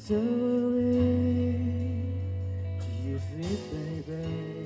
So where do you sleep, baby?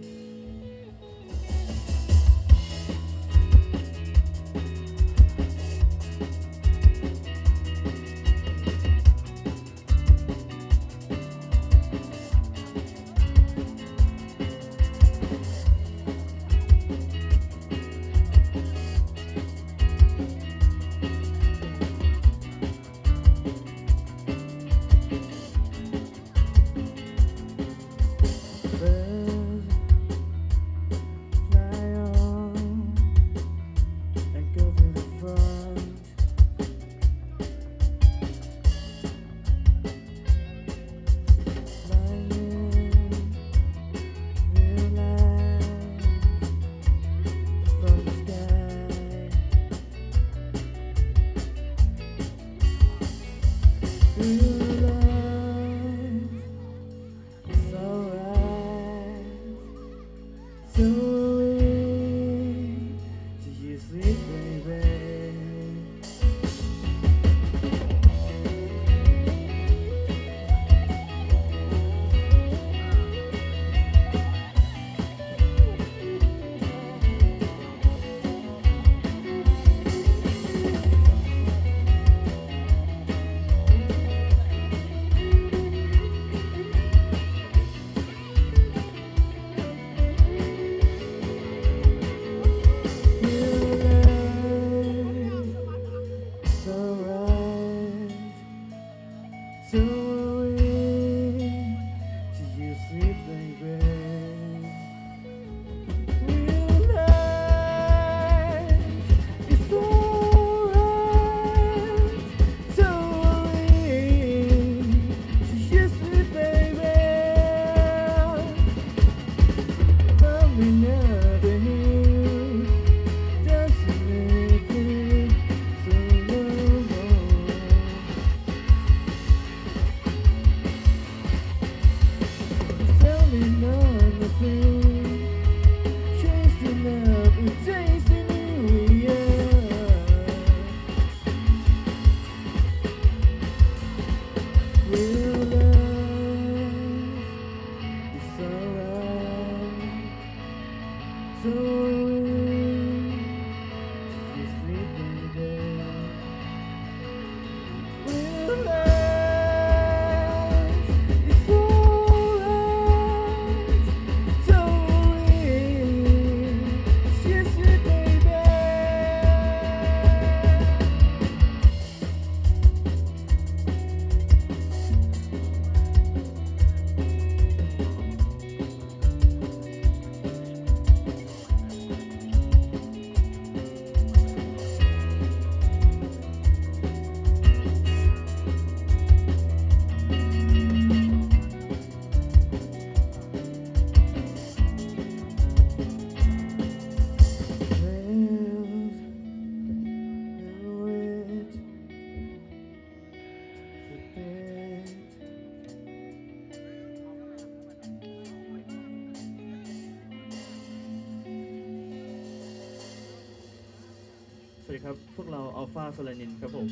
สวัสดีครับพวกเราอัลฟาโซลานินครับผม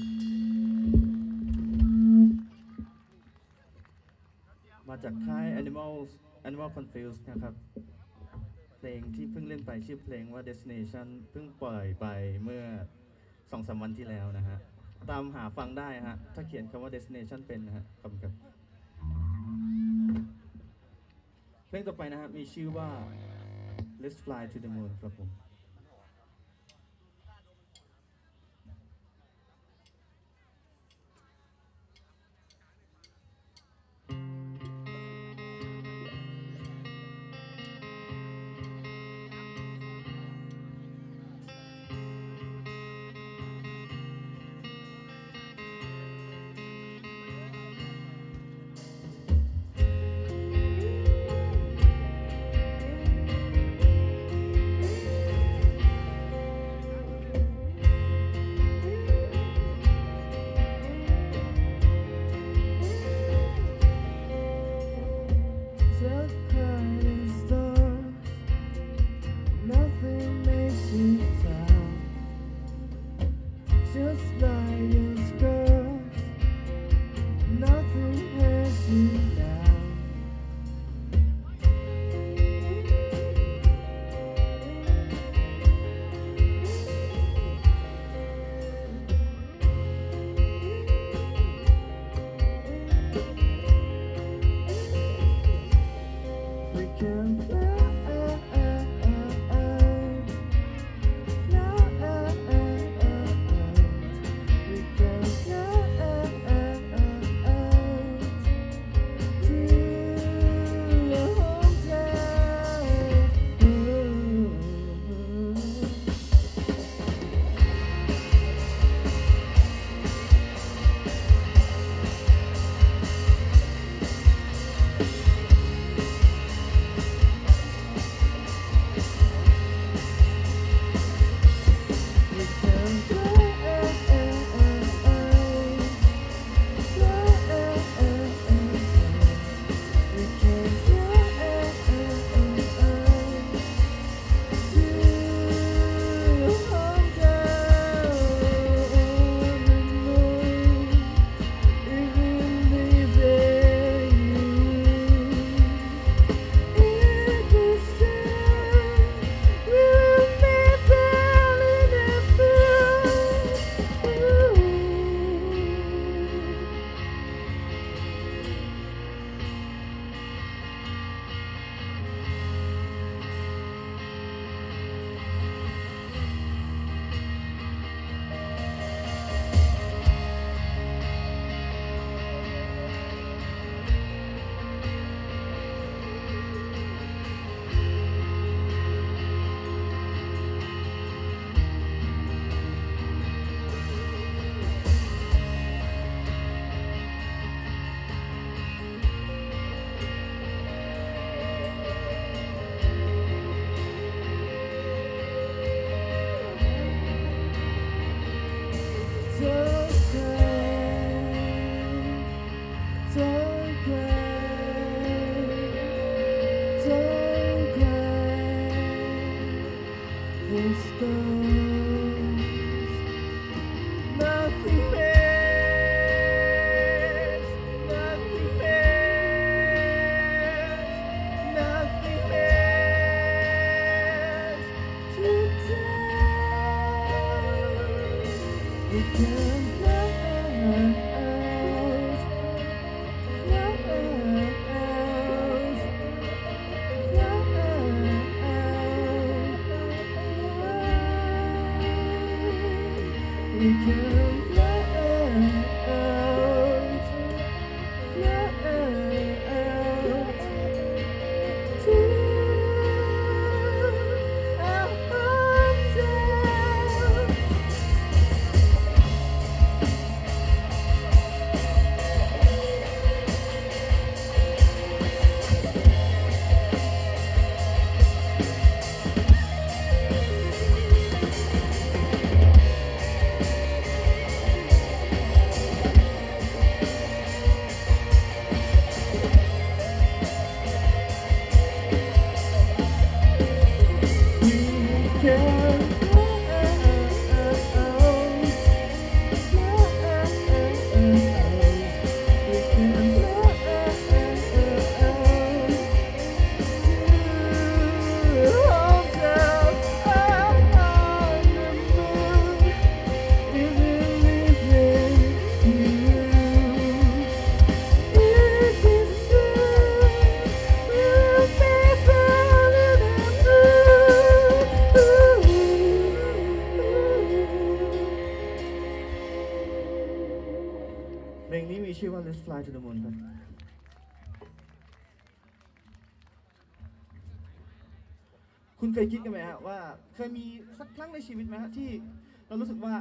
มาจากค่าย Animal Confused นะครับเพลงที่เพิ่งเล่นไปชื่อเพลงว่า Destination เพิ่งปล่อยไปเมื่อ 2-3 วันที่แล้วนะฮะตามหาฟังได้ฮะถ้าเขียนคำว่า Destination เป็นนะฮะขอบคุณครับเพลงต่อไปนะฮะมีชื่อว่า Let's Fly to the Moon ครับผม Just like a scars, nothing We can fly out, fly out, we can fly out, to our hotel.เพลงนี้มีชื่อว่า Let's Fly to the Moon ครับ คุณเคยคิดกันไหมฮะว่าเคยมีสักครั้งในชีวิตไหมฮะที่เรารู้สึกว่า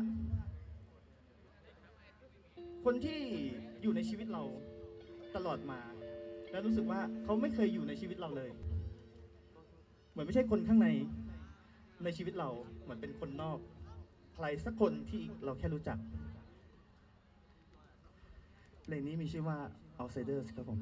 คนที่อยู่ในชีวิตเราตลอดมา แล้วรู้สึกว่าเขาไม่เคยอยู่ในชีวิตเราเลย เหมือนไม่ใช่คนข้างในชีวิตเรา เหมือนเป็นคนนอก ใครสักคนที่เราแค่รู้จัก เพลงนี้มีชื่อว่า Outsiders ครับผม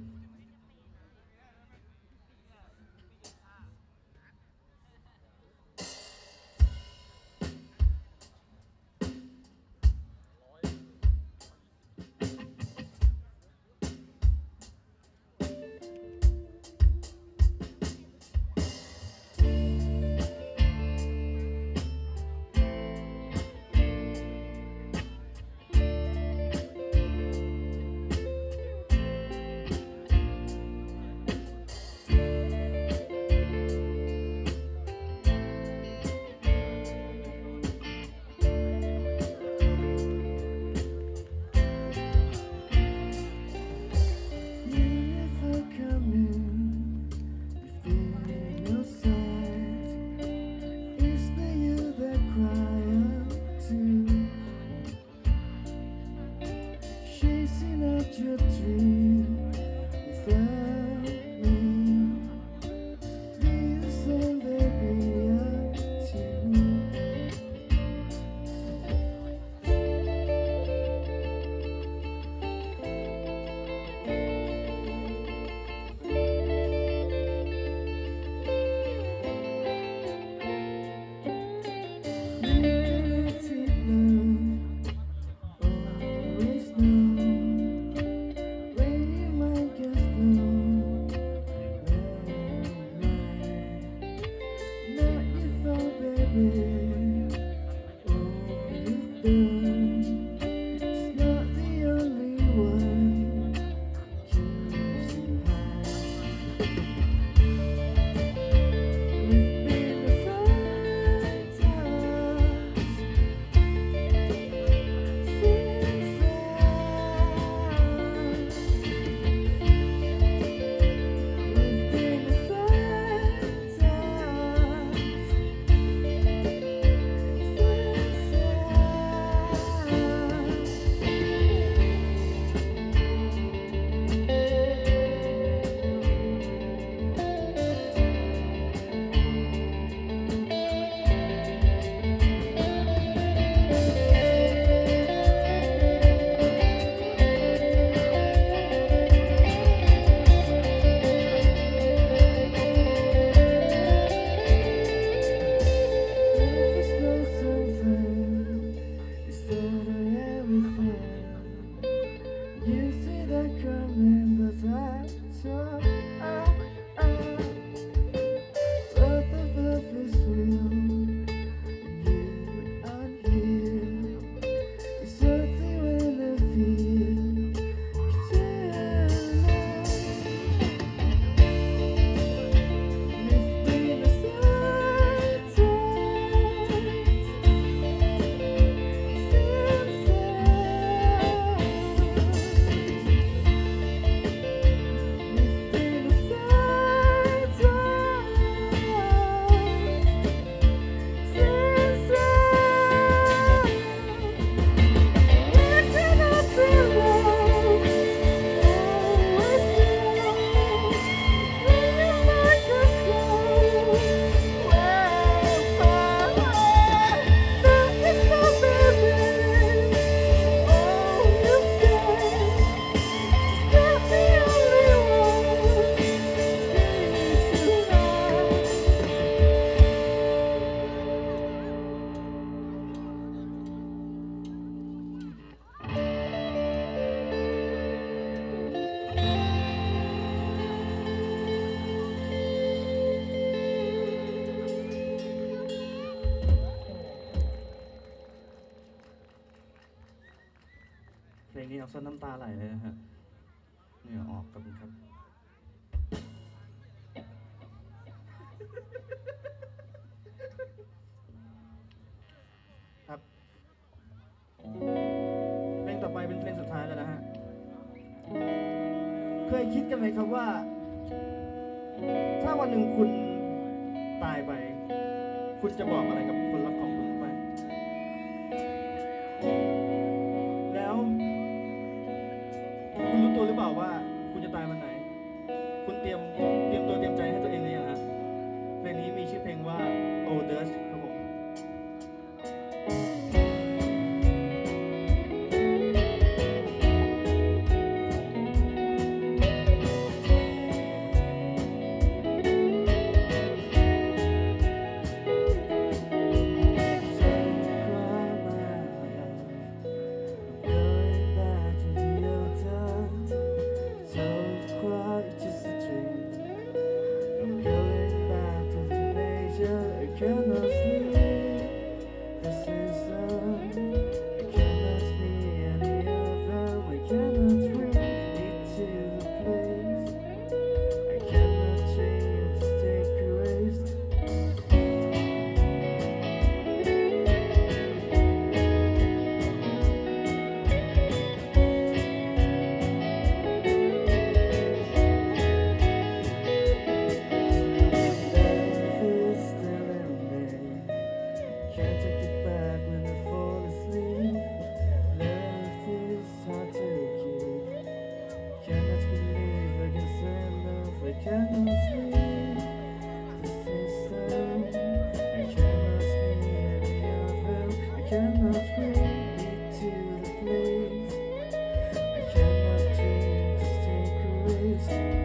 ลงนี้เอาซะน้ำตาไหลเลยนะฮะเหงื่อออกกับครับครับเพลงต่อไปเป็นเพลงสุดท้ายแล้วนะฮะเคยคิดกันไหมครับว่า ถ้าวันหนึ่งคุณตายไป คุณจะบอกอะไรกับคนรักของคุณไป แล้วคุณรู้ตัวหรือเปล่าว่า คุณจะตายวันไหน คุณเตรียมตัวเตรียมใจให้ตัวเองหรือยังฮะเพลงนี้มีชื่อเพลงว่า Old Dust ครับผม cannot sleep. This is I cannot see any of them. I cannot bring it to the place. I cannot change to take a rest. Can't take it back when I fall asleep. Love is hard to keep. Cannot believe I can say love. I cannot sleep. The system. I cannot see any of them. I cannot bring it to the place. I cannot dream to take a risk.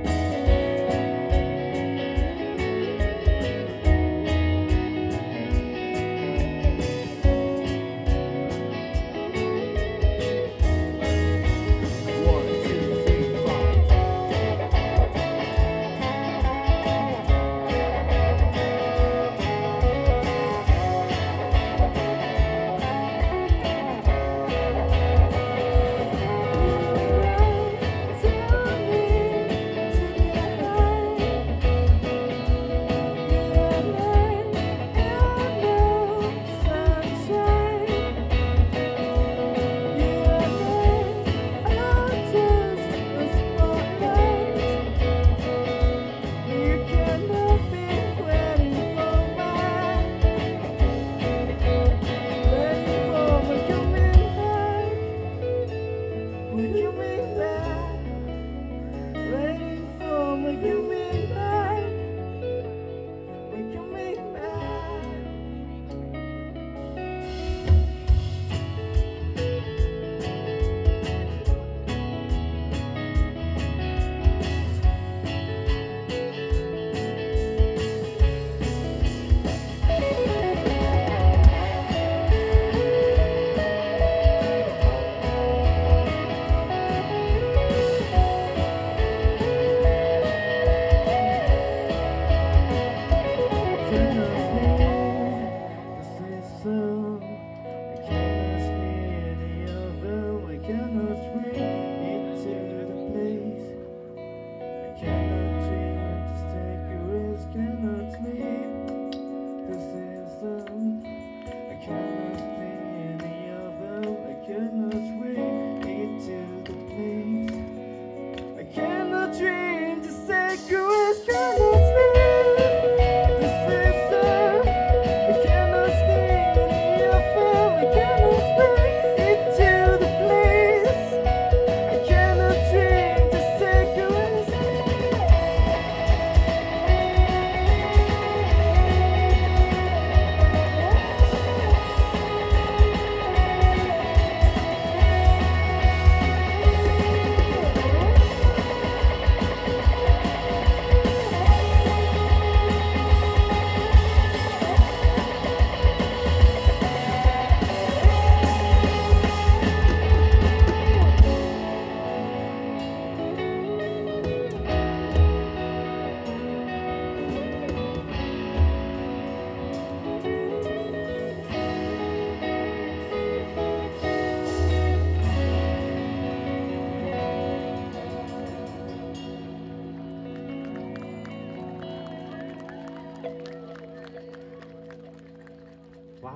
ว้าว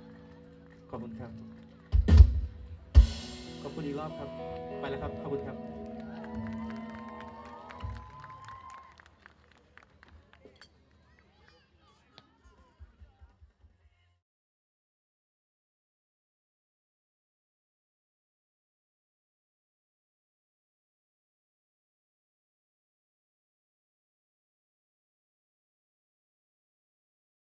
ขอบคุณครับ ขอบคุณอีกรอบครับ ไปแล้วครับ ขอบคุณครับ